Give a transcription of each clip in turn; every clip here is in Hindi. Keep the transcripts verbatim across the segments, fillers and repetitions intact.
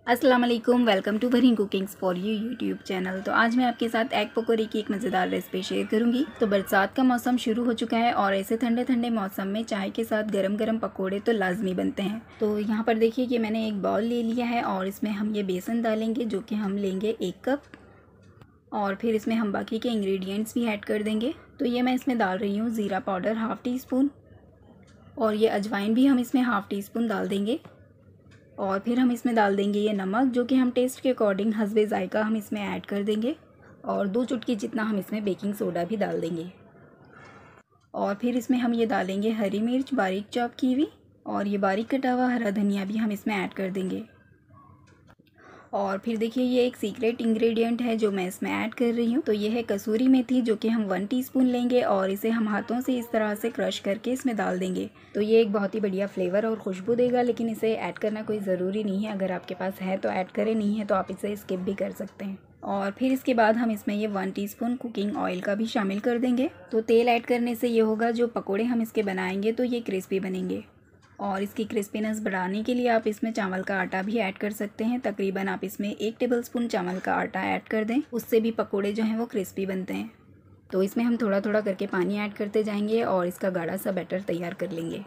अस्सलाम वालेकुम, welcome to Farheen cookings for you YouTube channel. तो आज मैं आपके साथ एग पकौड़े की एक मज़ेदार रेसिपी शेयर करूंगी। तो बरसात का मौसम शुरू हो चुका है और ऐसे ठंडे ठंडे मौसम में चाय के साथ गरम गरम पकौड़े तो लाजमी बनते हैं। तो यहाँ पर देखिए कि मैंने एक बाउल ले लिया है और इसमें हम ये बेसन डालेंगे, जो कि हम लेंगे एक कप, और फिर इसमें हम बाकी के इंग्रेडिएंट्स भी ऐड कर देंगे। तो ये मैं इसमें डाल रही हूँ ज़ीरा पाउडर हाफ़ टी स्पून, और ये अजवाइन भी हम इसमें हाफ़ टी स्पून डाल देंगे। और फिर हम इसमें डाल देंगे ये नमक, जो कि हम टेस्ट के अकॉर्डिंग हस्बे ज़ायका हम इसमें ऐड कर देंगे, और दो चुटकी जितना हम इसमें बेकिंग सोडा भी डाल देंगे। और फिर इसमें हम ये डालेंगे हरी मिर्च बारीक चॉप की हुई, और ये बारीक कटा हुआ हरा धनिया भी हम इसमें ऐड कर देंगे। और फिर देखिए ये एक सीक्रेट इंग्रेडिएंट है जो मैं इसमें ऐड कर रही हूँ। तो ये है कसूरी मेथी, जो कि हम वन टीस्पून लेंगे और इसे हम हाथों से इस तरह से क्रश करके इसमें डाल देंगे। तो ये एक बहुत ही बढ़िया फ्लेवर और खुशबू देगा, लेकिन इसे ऐड करना कोई ज़रूरी नहीं है। अगर आपके पास है तो ऐड करें, नहीं है तो आप इसे स्किप भी कर सकते हैं। और फिर इसके बाद हम इसमें ये वन टीस्पून कुकिंग ऑयल का भी शामिल कर देंगे। तो तेल ऐड करने से ये होगा, जो पकौड़े हम इसके बनाएंगे तो ये क्रिस्पी बनेंगे। और इसकी क्रिस्पीनेस बढ़ाने के लिए आप इसमें चावल का आटा भी ऐड कर सकते हैं। तकरीबन आप इसमें एक टेबलस्पून चावल का आटा ऐड कर दें, उससे भी पकोड़े जो हैं वो क्रिस्पी बनते हैं। तो इसमें हम थोड़ा थोड़ा करके पानी ऐड करते जाएंगे और इसका गाढ़ा सा बैटर तैयार कर लेंगे।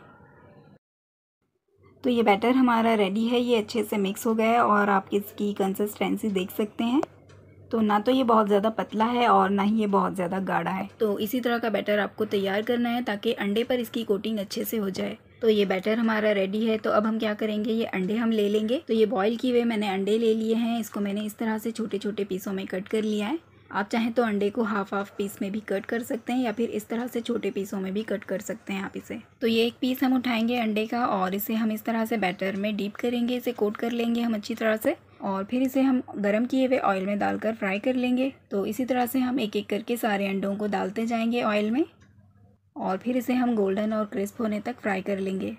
तो ये बैटर हमारा रेडी है, ये अच्छे से मिक्स हो गया है और आप इसकी कंसिस्टेंसी देख सकते हैं। तो ना तो ये बहुत ज़्यादा पतला है और ना ही ये बहुत ज़्यादा गाढ़ा है। तो इसी तरह का बैटर आपको तैयार करना है ताकि अंडे पर इसकी कोटिंग अच्छे से हो जाए। तो ये बैटर हमारा रेडी है। तो अब हम क्या करेंगे, ये अंडे हम ले लेंगे। तो ये बॉईल किए हुए मैंने अंडे ले लिए हैं, इसको मैंने इस तरह से छोटे छोटे पीसों में कट कर लिया है। आप चाहें तो अंडे को हाफ हाफ पीस में भी कट कर सकते हैं, या फिर इस तरह से छोटे पीसों में भी कट कर सकते हैं आप इसे। तो ये एक पीस हम उठाएंगे अंडे का और इसे हम इस तरह से बैटर में डीप करेंगे, इसे कोट कर लेंगे हम अच्छी तरह से, और फिर इसे हम गर्म किए हुए ऑयल में डालकर फ्राई कर लेंगे। तो इसी तरह से हम एक एक करके सारे अंडों को डालते जाएंगे ऑयल में, और फिर इसे हम गोल्डन और क्रिस्प होने तक फ्राई कर लेंगे।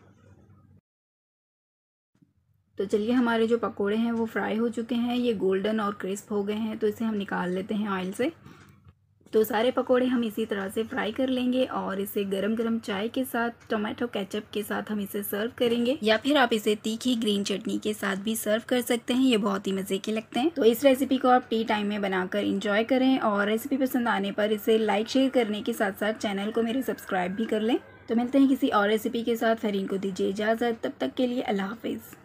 तो चलिए, हमारे जो पकोड़े हैं वो फ्राई हो चुके हैं, ये गोल्डन और क्रिस्प हो गए हैं। तो इसे हम निकाल लेते हैं ऑयल से। तो सारे पकोड़े हम इसी तरह से फ्राई कर लेंगे और इसे गरम गरम चाय के साथ टोमेटो केचप के साथ हम इसे सर्व करेंगे, या फिर आप इसे तीखी ग्रीन चटनी के साथ भी सर्व कर सकते हैं। ये बहुत ही मज़े के लगते हैं। तो इस रेसिपी को आप टी टाइम में बनाकर इंजॉय करें, और रेसिपी पसंद आने पर इसे लाइक शेयर करने के साथ साथ चैनल को मेरे सब्सक्राइब भी कर लें। तो मिलते हैं किसी और रेसिपी के साथ। फरहीन को दीजिए इजाज़त, तब तक के लिए अल्लाह हाफिज़।